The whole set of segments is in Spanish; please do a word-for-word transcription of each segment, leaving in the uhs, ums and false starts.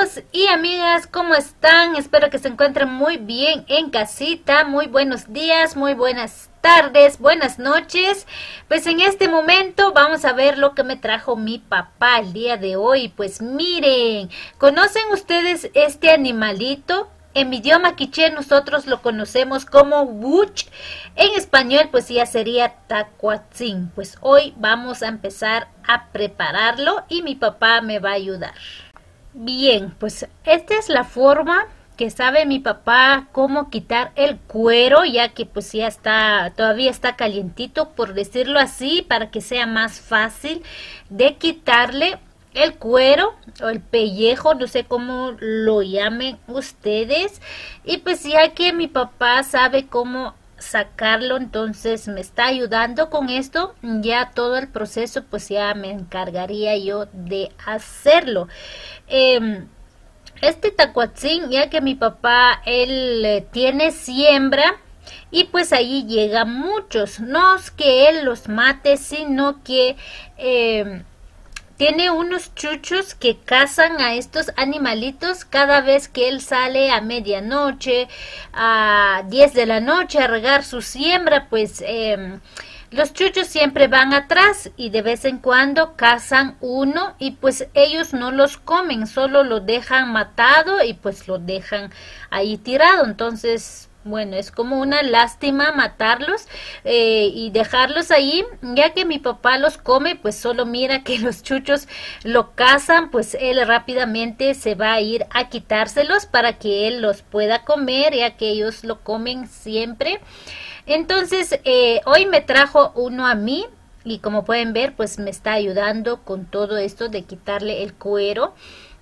Amigos y amigas, ¿cómo están? Espero que se encuentren muy bien en casita. Muy buenos días, muy buenas tardes, buenas noches. Pues en este momento vamos a ver lo que me trajo mi papá el día de hoy. Pues miren, ¿conocen ustedes este animalito? En mi idioma quiché nosotros lo conocemos como wuch. En español pues ya sería tacuatzin. Pues hoy vamos a empezar a prepararlo y mi papá me va a ayudar. Bien, pues esta es la forma que sabe mi papá cómo quitar el cuero, ya que pues ya está, todavía está calientito, por decirlo así, para que sea más fácil de quitarle el cuero o el pellejo, no sé cómo lo llamen ustedes. Y pues ya que mi papá sabe cómo sacarlo, entonces me está ayudando con esto. Ya todo el proceso pues ya me encargaría yo de hacerlo. Eh, este tacuatzin, ya que mi papá él eh, tiene siembra y pues allí llegan muchos, no es que él los mate, sino que eh, tiene unos chuchos que cazan a estos animalitos cada vez que él sale a medianoche, a diez de la noche a regar su siembra. Pues eh, los chuchos siempre van atrás y de vez en cuando cazan uno y pues ellos no los comen, solo lo dejan matado y pues lo dejan ahí tirado. Entonces, bueno, es como una lástima matarlos eh, y dejarlos ahí, ya que mi papá los come, pues solo mira que los chuchos lo cazan, pues él rápidamente se va a ir a quitárselos para que él los pueda comer, ya que ellos lo comen siempre. Entonces, eh, hoy me trajo uno a mí y como pueden ver, pues me está ayudando con todo esto de quitarle el cuero.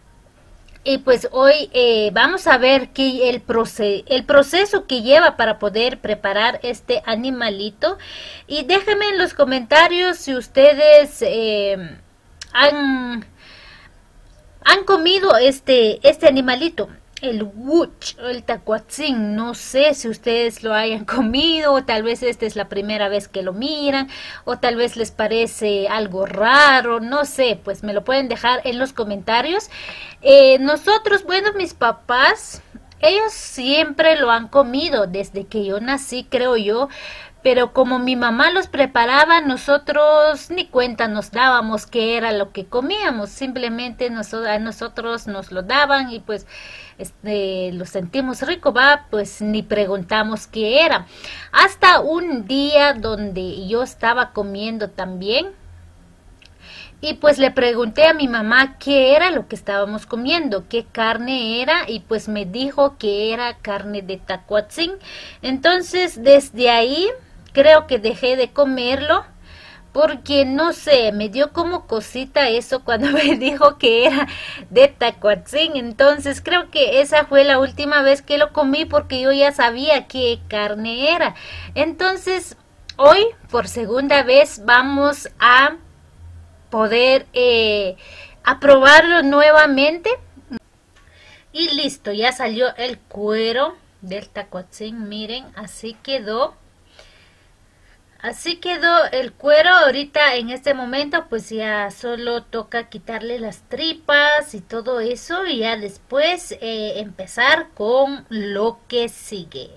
Y pues hoy eh, vamos a ver que el, proce el proceso que lleva para poder preparar este animalito. Y déjenme en los comentarios si ustedes eh, han, han comido este, este animalito. El wuch, el tacuatzin, no sé si ustedes lo hayan comido, o tal vez esta es la primera vez que lo miran, o tal vez les parece algo raro, no sé, pues me lo pueden dejar en los comentarios. Eh, nosotros, bueno, mis papás, ellos siempre lo han comido desde que yo nací, creo yo. Pero como mi mamá los preparaba, nosotros ni cuenta nos dábamos qué era lo que comíamos. Simplemente nos, a nosotros nos lo daban y pues este, lo sentimos rico, va, pues ni preguntamos qué era. Hasta un día donde yo estaba comiendo también. Y pues le pregunté a mi mamá qué era lo que estábamos comiendo, qué carne era, y pues me dijo que era carne de tacuatzin. Entonces desde ahí creo que dejé de comerlo porque no sé, me dio como cosita eso cuando me dijo que era de tacuatzin. Entonces creo que esa fue la última vez que lo comí porque yo ya sabía qué carne era. Entonces hoy por segunda vez vamos a poder eh, a probarlo nuevamente. Y listo, ya salió el cuero del tacuatzin, miren, así quedó. Así quedó el cuero. Ahorita en este momento pues ya solo toca quitarle las tripas y todo eso y ya después eh, empezar con lo que sigue.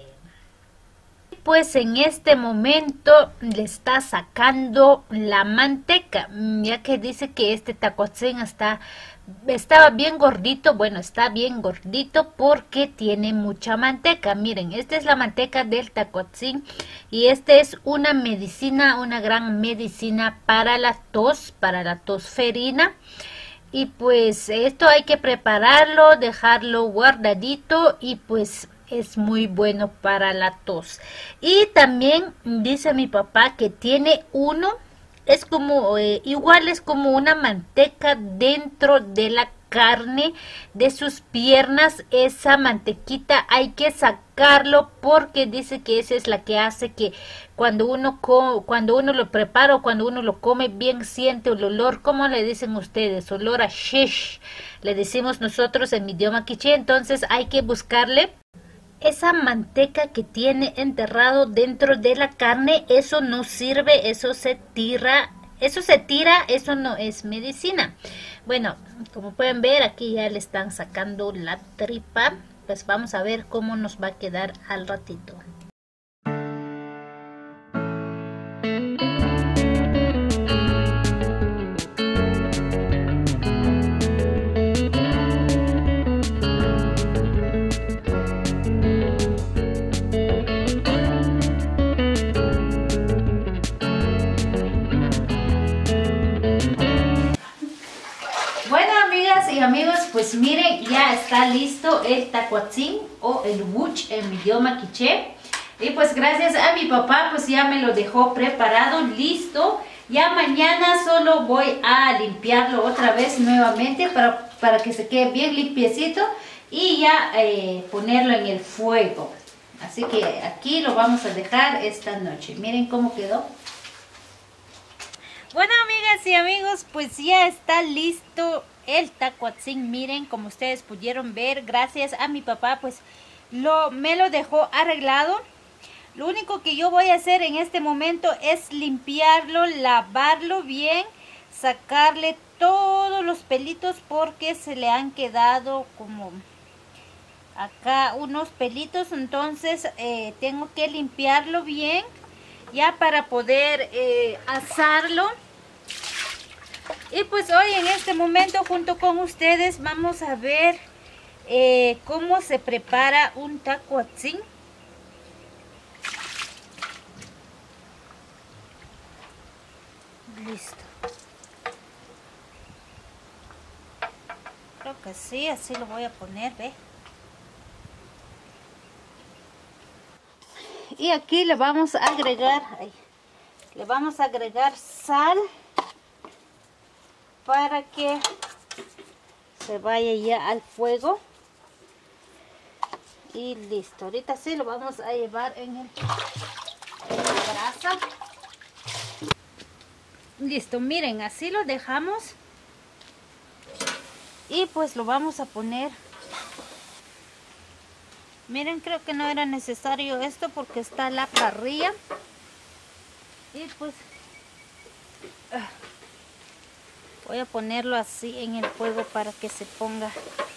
Pues en este momento le está sacando la manteca, ya que dice que este tacuatzin está estaba bien gordito. Bueno, está bien gordito porque tiene mucha manteca. Miren, esta es la manteca del tacuatzin y esta es una medicina, una gran medicina para la tos, para la tosferina. Y pues esto hay que prepararlo, dejarlo guardadito y pues es muy bueno para la tos. Y también dice mi papá que tiene uno, es como, eh, igual es como una manteca dentro de la carne de sus piernas. Esa mantequita hay que sacarlo porque dice que esa es la que hace que cuando uno co cuando uno lo prepara o cuando uno lo come bien siente el olor. ¿Cómo le dicen ustedes? Olor a shish, le decimos nosotros en mi idioma quiché. Entonces hay que buscarle esa manteca que tiene enterrado dentro de la carne. Eso no sirve, eso se tira, eso se tira, eso no es medicina. Bueno, como pueden ver, aquí ya le están sacando la tripa. Pues vamos a ver cómo nos va a quedar al ratito. Y amigos, pues miren, ya está listo el tacuatzin o el wuch en mi idioma quiché. Y pues gracias a mi papá, pues ya me lo dejó preparado, listo. Ya mañana solo voy a limpiarlo otra vez nuevamente para, para que se quede bien limpiecito y ya eh, ponerlo en el fuego. Así que aquí lo vamos a dejar esta noche. Miren cómo quedó. Bueno, amigas y amigos, pues ya está listo el tacuatzin. Miren, como ustedes pudieron ver, gracias a mi papá, pues lo, me lo dejó arreglado. Lo único que yo voy a hacer en este momento es limpiarlo, lavarlo bien, sacarle todos los pelitos porque se le han quedado como acá unos pelitos. Entonces eh, tengo que limpiarlo bien ya para poder eh, asarlo. Y pues hoy en este momento junto con ustedes vamos a ver eh, cómo se prepara un tacuatzin. Listo. Creo que sí, así lo voy a poner, ¿ve? Y aquí le vamos a agregar, ay, le vamos a agregar sal para que se vaya ya al fuego. Y listo, ahorita sí lo vamos a llevar en, el, en la brasa. Listo, miren, así lo dejamos. Y pues lo vamos a poner. Miren, creo que no era necesario esto porque está la parrilla. Y pues uh, voy a ponerlo así en el fuego para que se ponga.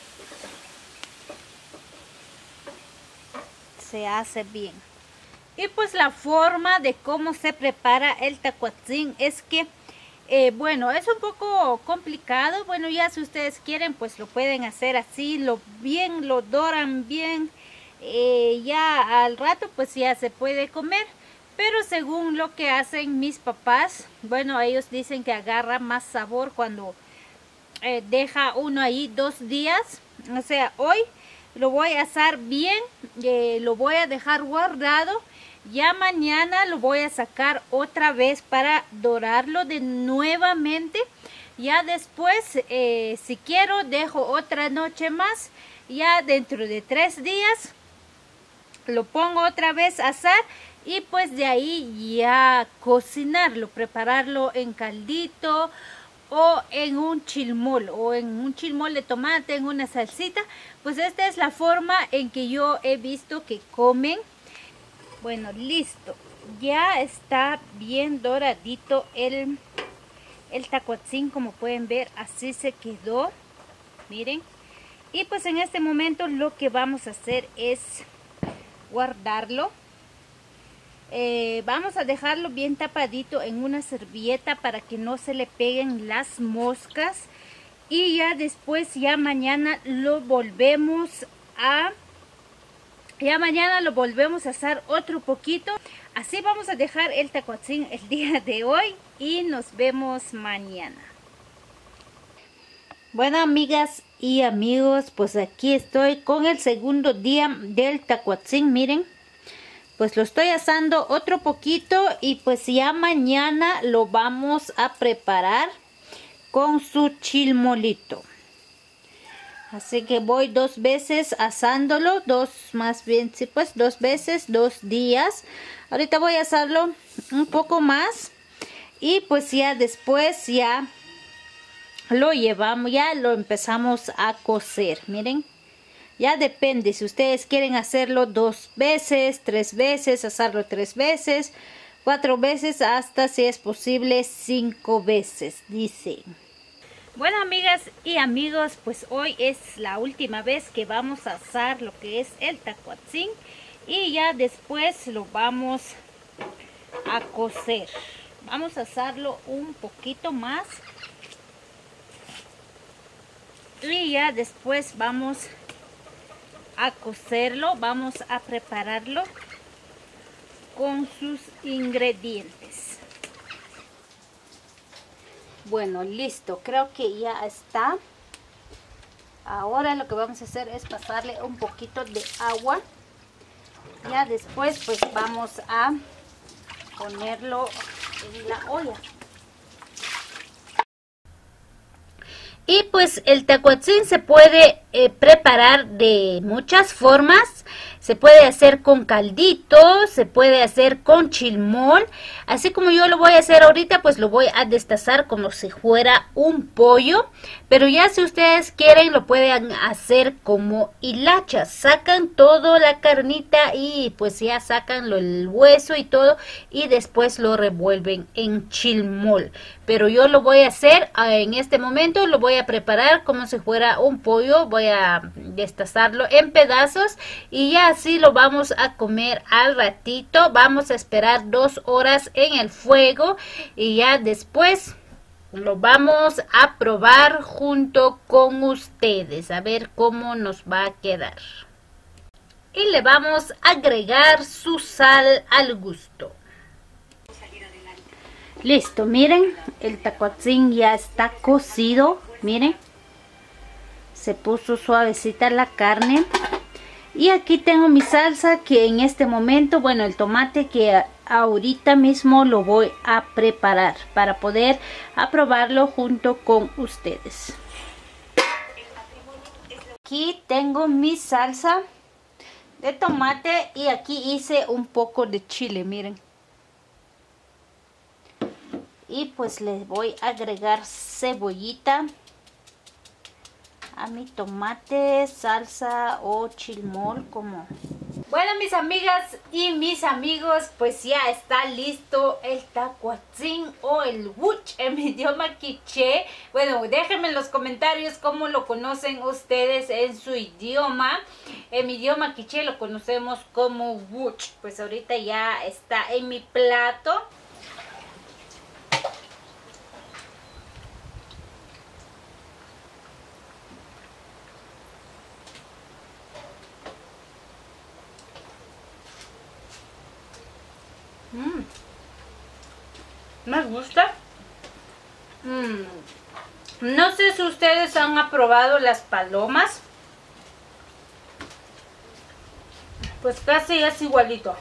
Se hace bien. Y pues la forma de cómo se prepara el tacuatzin es que eh, bueno, es un poco complicado. Bueno, ya si ustedes quieren pues lo pueden hacer así, lo bien, lo doran bien. Eh, ya al rato pues ya se puede comer, pero según lo que hacen mis papás, bueno, ellos dicen que agarra más sabor cuando eh, deja uno ahí dos días. O sea, hoy lo voy a asar bien, eh, lo voy a dejar guardado, ya mañana lo voy a sacar otra vez para dorarlo de nuevamente. Ya después eh, si quiero dejo otra noche más, ya dentro de tres días lo pongo otra vez a asar y pues de ahí ya cocinarlo, prepararlo en caldito o en un chilmol o en un chilmol de tomate, en una salsita. Pues esta es la forma en que yo he visto que comen. Bueno, listo, ya está bien doradito el, el tacuatzin, como pueden ver, así se quedó, miren. Y pues en este momento lo que vamos a hacer es guardarlo. Eh, vamos a dejarlo bien tapadito en una servilleta para que no se le peguen las moscas. Y ya después, ya mañana lo volvemos a... Ya mañana lo volvemos a asar otro poquito. Así vamos a dejar el tacuatzin el día de hoy y nos vemos mañana. Bueno, amigas y amigos, pues aquí estoy con el segundo día del tacuatzin. Miren, pues lo estoy asando otro poquito y pues ya mañana lo vamos a preparar con su chilmolito. Así que voy dos veces asándolo, dos más bien, sí, pues dos veces, dos días. Ahorita voy a asarlo un poco más y pues ya después ya lo llevamos, ya lo empezamos a cocer. Miren, ya depende si ustedes quieren hacerlo dos veces, tres veces, asarlo tres veces, cuatro veces, hasta si es posible cinco veces, dice. Bueno, amigas y amigos, pues hoy es la última vez que vamos a asar lo que es el tacuatzin y ya después lo vamos a cocer. Vamos a asarlo un poquito más y ya después vamos a cocerlo, vamos a prepararlo con sus ingredientes. Bueno, listo, creo que ya está. Ahora lo que vamos a hacer es pasarle un poquito de agua. Ya después pues vamos a ponerlo en la olla. Y pues el tacuatzin se puede eh, preparar de muchas formas. Se puede hacer con caldito, se puede hacer con chilmol. Así como yo lo voy a hacer ahorita, pues lo voy a destazar como si fuera un pollo. Pero ya si ustedes quieren, lo pueden hacer como hilachas. Sacan toda la carnita y pues ya sacan lo, el hueso y todo. Y después lo revuelven en chilmol. Pero yo lo voy a hacer en este momento, lo voy a preparar como si fuera un pollo. Voy a destazarlo en pedazos y ya así lo vamos a comer al ratito. Vamos a esperar dos horas en el fuego y ya después lo vamos a probar junto con ustedes, a ver cómo nos va a quedar. Y le vamos a agregar su sal al gusto. Listo, miren, el tacuatzin ya está cocido, miren, se puso suavecita la carne. Y aquí tengo mi salsa que en este momento, bueno, el tomate que ahorita mismo lo voy a preparar para poder aprobarlo junto con ustedes. Aquí tengo mi salsa de tomate y aquí hice un poco de chile, miren. Y pues les voy a agregar cebollita a mi tomate, salsa o chilmol, como. Bueno, mis amigas y mis amigos, pues ya está listo el tacuatzin o el wuch en mi idioma quiché. Bueno, déjenme en los comentarios cómo lo conocen ustedes en su idioma. En mi idioma quiché lo conocemos como wuch. Pues ahorita ya está en mi plato. Mm. Me gusta. Mm. No sé si ustedes han probado las palomas. Pues casi es igualito.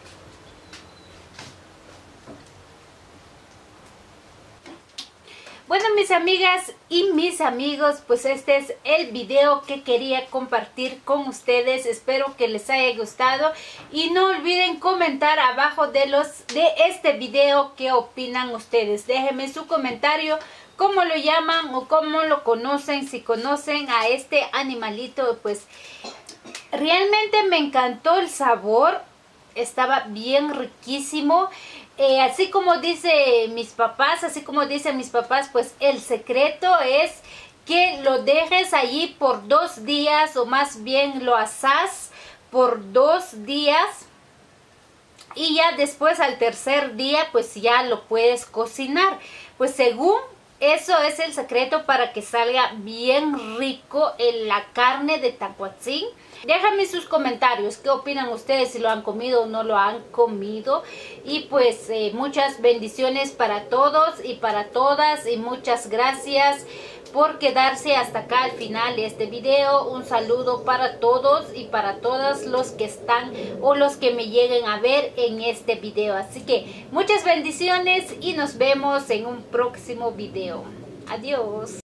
Bueno, mis amigas y mis amigos, pues este es el video que quería compartir con ustedes. Espero que les haya gustado y no olviden comentar abajo de los de este video qué opinan ustedes. Déjenme su comentario, cómo lo llaman o cómo lo conocen, si conocen a este animalito. Pues realmente me encantó el sabor, estaba bien riquísimo. Eh, así como dice mis papás, así como dicen mis papás, pues el secreto es que lo dejes allí por dos días o más bien lo asás por dos días y ya después al tercer día pues ya lo puedes cocinar. Pues según eso es el secreto para que salga bien rico en la carne de tacuatzin. Déjame sus comentarios, qué opinan ustedes, si lo han comido o no lo han comido. Y pues eh, muchas bendiciones para todos y para todas y muchas gracias por quedarse hasta acá al final de este video. Un saludo para todos y para todos los que están o los que me lleguen a ver en este video. Así que muchas bendiciones y nos vemos en un próximo video. Adiós.